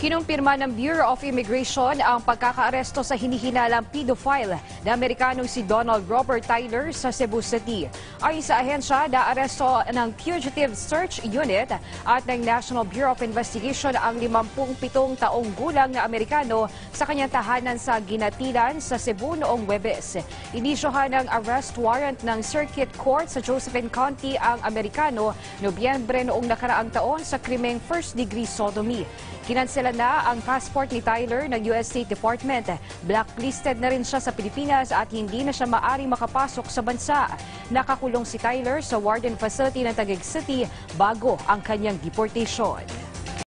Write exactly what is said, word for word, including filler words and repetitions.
Kinumpirma ng Bureau of Immigration ang pagkakaaresto sa hinihinalang pedophile na Amerkano si Donald Robert Tyler sa Cebu City. Ayon sa ahensya, naaresto ng Fugitive Search Unit at ng National Bureau of Investigation ang limampumpitong taong gulang na Amerkano sa kanyang tahanan sa Ginatilan sa Cebu noong Huwebes. Inisyohan ng arrest warrant ng Circuit Court sa Josephine County ang Amerkano Nobyembre noong nakaraang taon sa krimeng first-degree sodomy. Kinansela na ang passport ni Tyler ng U S State Department. Blacklisted na rin siya sa Pilipinas at hindi na siya maaaring makapasok sa bansa. Nakakulong si Tyler sa warden facility ng Taguig City bago ang kanyang deportation.